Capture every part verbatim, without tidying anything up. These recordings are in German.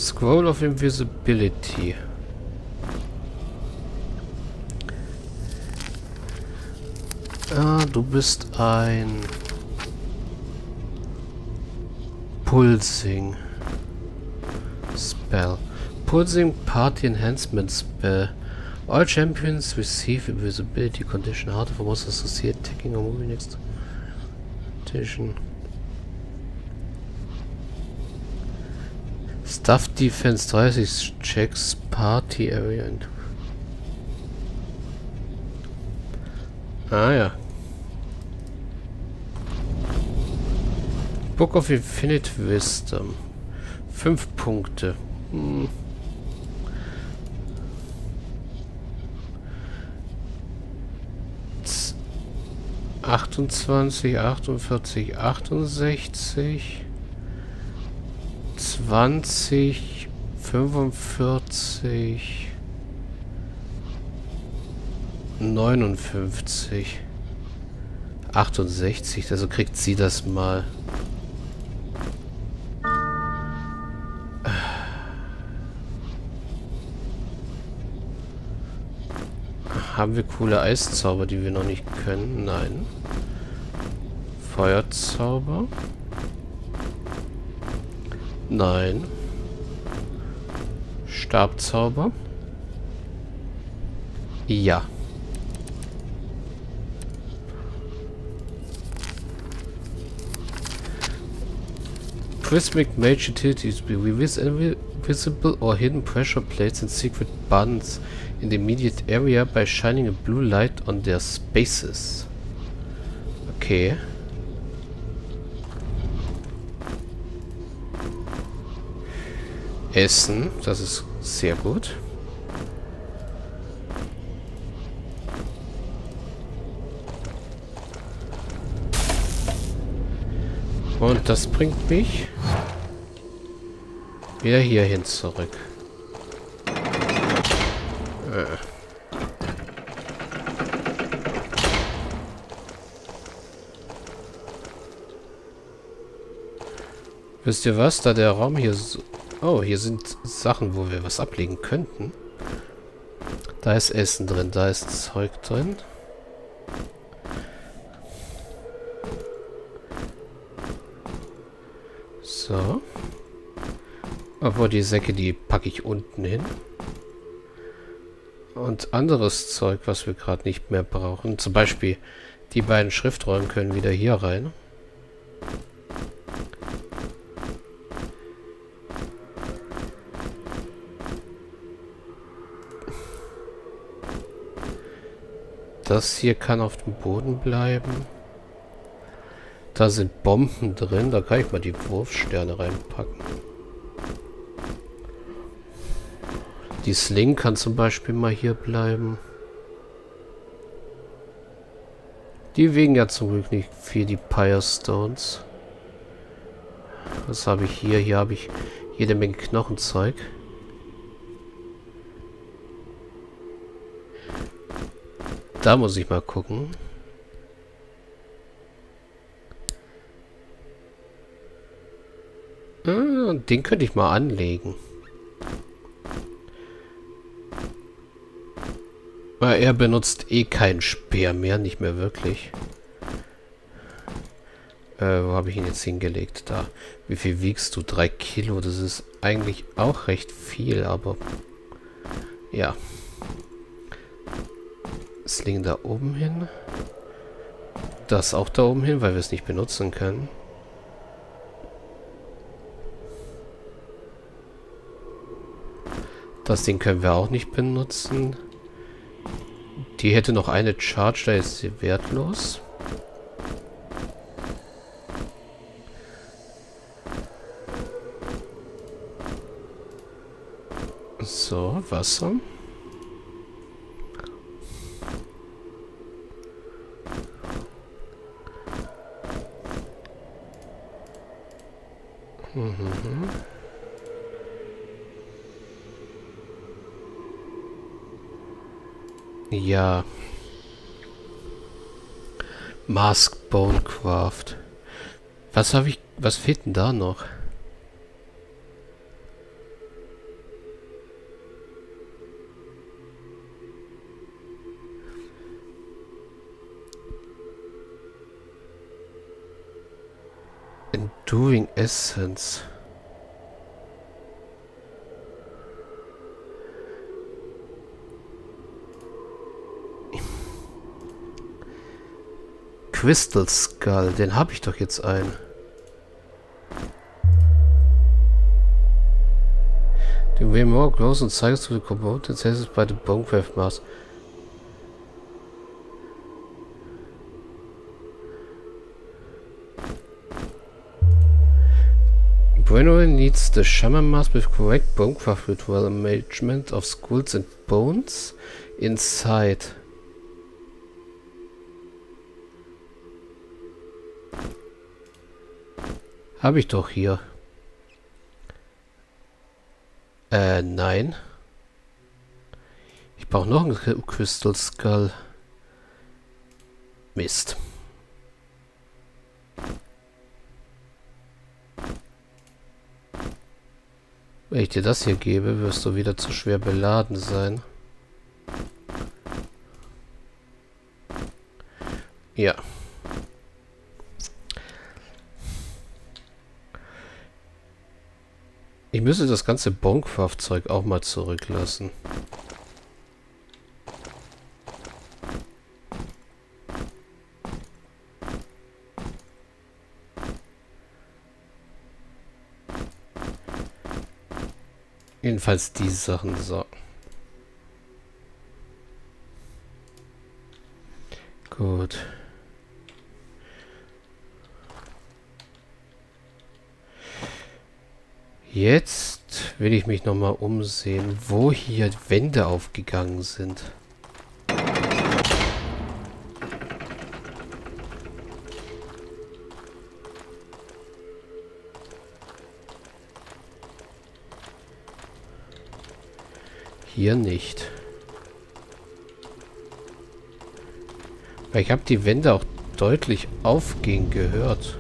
Scroll of Invisibility. Ah, du bist ein Pulsing Spell. Pulsing Party Enhancement Spell. All champions receive invisibility condition harder for most associated taking or moving next condition. Staff Defense dreißig checks Party Area. Ah ja. Book of Infinite Wisdom. Fünf Punkte. Hm. achtundzwanzig, achtundvierzig, achtundsechzig, zwanzig, fünfundvierzig, neunundfünfzig, achtundsechzig, also kriegt sie das mal. Haben wir coole Eiszauber, die wir noch nicht können? Nein. Feuerzauber? Nein. Stabzauber? Ja. Prismatic Mage utilities be invisible or hidden pressure plates and secret buttons in the immediate area by shining a blue light on their spaces. Okay. Essen, das ist sehr gut. Und das bringt mich wieder hierhin zurück. Äh. Wisst ihr was? Da der Raum hier so... Oh, hier sind Sachen, wo wir was ablegen könnten. Da ist Essen drin, da ist Zeug drin. So. Obwohl die Säcke, die packe ich unten hin. Und anderes Zeug, was wir gerade nicht mehr brauchen. Zum Beispiel die beiden Schriftrollen können wieder hier rein. Das hier kann auf dem Boden bleiben. Da sind Bomben drin. Da kann ich mal die Wurfsterne reinpacken. Die Sling kann zum Beispiel mal hier bleiben. Die wiegen ja zum Glück nicht viel, die Pyre Stones. Was habe ich hier? Hier habe ich jede Menge Knochenzeug. Da muss ich mal gucken. Ah, den könnte ich mal anlegen. Weil er benutzt eh keinen Speer mehr, nicht mehr wirklich. Äh, wo habe ich ihn jetzt hingelegt? Da. Wie viel wiegst du? Drei Kilo. Das ist eigentlich auch recht viel, aber... Ja. Sling da oben hin. Das auch da oben hin, weil wir es nicht benutzen können. Das Ding können wir auch nicht benutzen. Die hätte noch eine Charge, da ist sie wertlos. So, Wasser. Mhm. Ja. Mask Bonecraft. Was habe ich... Was fehlt denn da noch? Enduring Essence. Crystal Skull, den habe ich doch jetzt ein. The way more close and cycles to the components accessed by the Bonecraft Mask. Bueno needs the Shaman Mask with correct Bonecraft ritual management of skulls and bones inside. Habe ich doch hier. Äh, nein. Ich brauche noch einen Crystal Skull. Mist. Wenn ich dir das hier gebe, wirst du wieder zu schwer beladen sein. Ja. Ich müsste das ganze Bonecraft-Zeug auch mal zurücklassen. Jedenfalls die Sachen, so. Gut. Jetzt will ich mich nochmal umsehen, wo hier Wände aufgegangen sind. Hier nicht. Weil ich habe die Wände auch deutlich aufgehen gehört.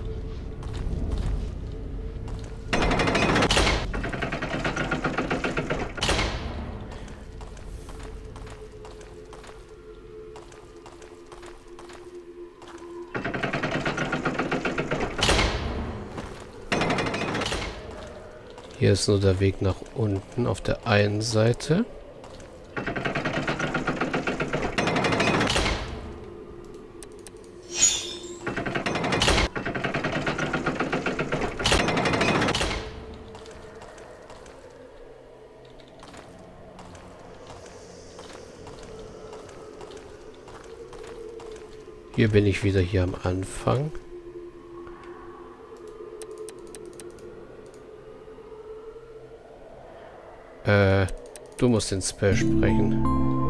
Hier ist nur der Weg nach unten auf der einen Seite. Hier bin ich wieder hier am Anfang. Äh, du musst den Spell sprechen.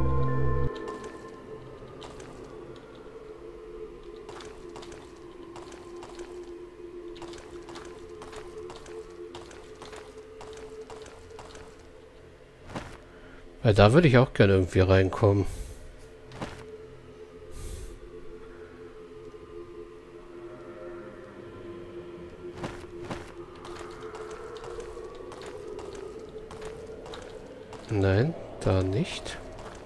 Weil da würde ich auch gerne irgendwie reinkommen. Nein, da nicht.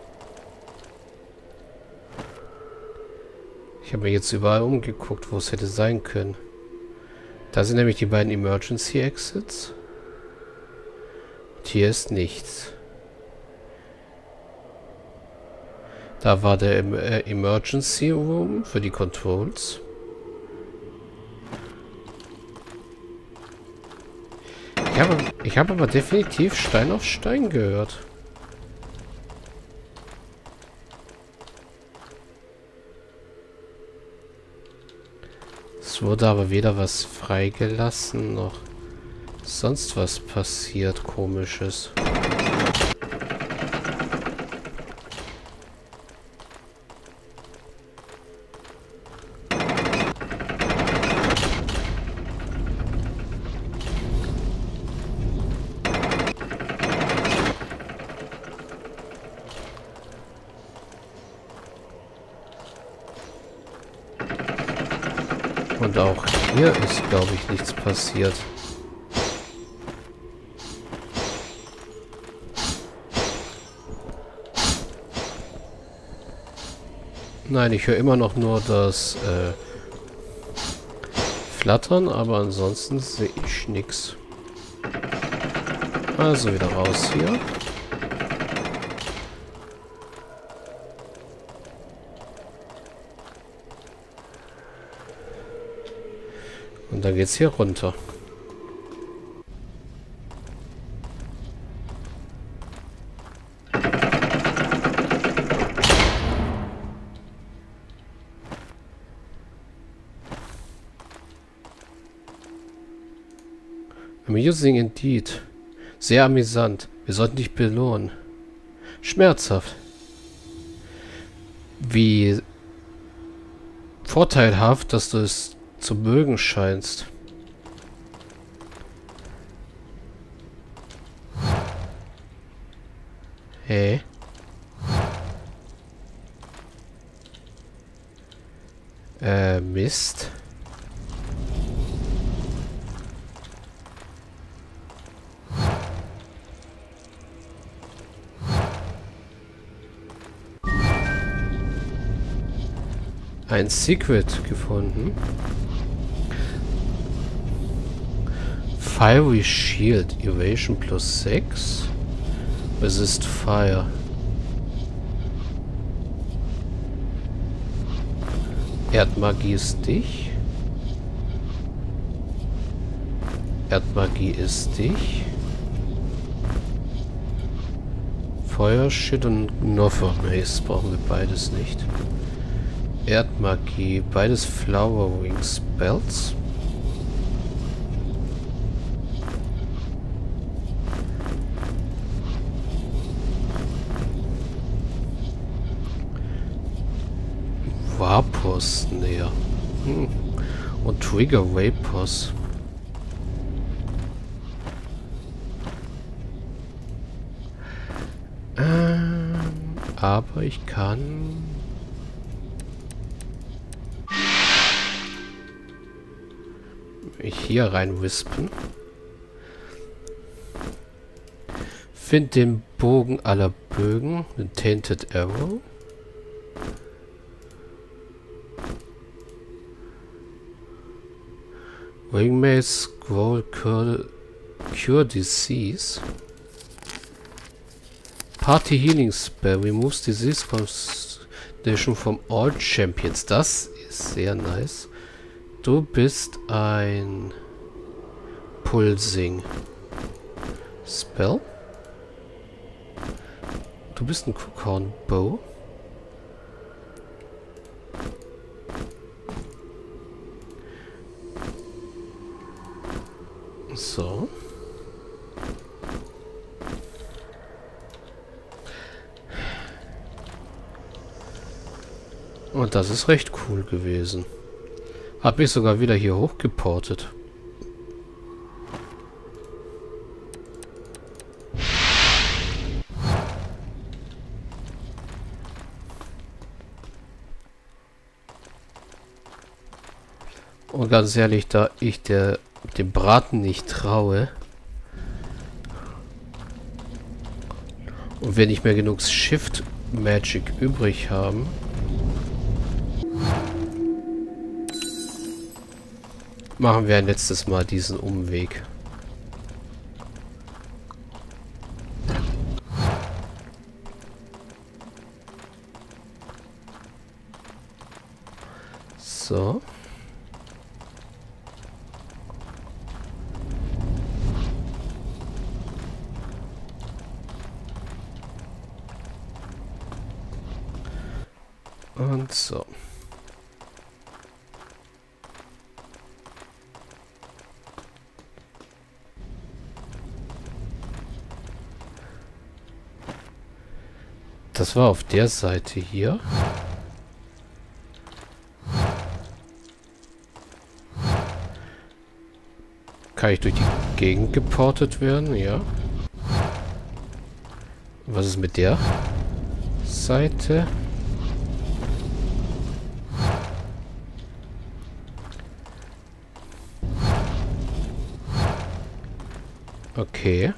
Ich habe mir jetzt überall umgeguckt, wo es hätte sein können. Da sind nämlich die beiden Emergency Exits. Und hier ist nichts. Da war der äh, Emergency Room für die Controls. Ich habe, ich habe aber definitiv Stein auf Stein gehört. Es wurde aber weder was freigelassen, noch sonst was passiert, Komisches. Und auch hier ist, glaube ich, nichts passiert. Nein, ich höre immer noch nur das äh, flattern, aber ansonsten sehe ich nichts. Also wieder raus hier. Und dann geht's hier runter. Amusing indeed. Sehr amüsant. Wir sollten dich belohnen. Schmerzhaft. Wie vorteilhaft, dass du es zu mögen scheinst. Hä? Äh, Mist. Ein Secret gefunden. Fiery Shield. Evasion plus sechs. Resist Fire. Erdmagie ist dich. Erdmagie ist dich. Feuerschild und Nova Mace brauchen wir beides nicht. Erdmagie, beides Flowering Spells. Vapors näher. Hm. Und Trigger Vapors. Ähm, aber ich kann... hier rein wispen. Find den Bogen aller Bögen, den Tainted Arrow. Wingmace Scroll Cure, Cure Disease. Party Healing Spell removes Disease Condition from all Champions. Das ist sehr nice. Du bist ein Pulsing Spell. Du bist ein Cookhound Bow. So. Und das ist recht cool gewesen. Hab ich sogar wieder hier hochgeportet. Und ganz ehrlich, da ich der dem Braten nicht traue und wir nicht mehr genug Shift Magic übrig haben, machen wir ein letztes Mal diesen Umweg. So. Und so. Das war auf der Seite hier. Kann ich durch die Gegend geportet werden? Ja. Was ist mit der Seite? Okay.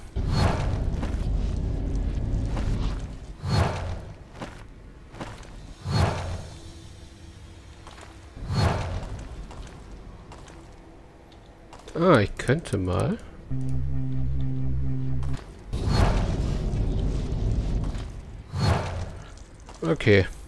Ah, ich könnte mal. Okay.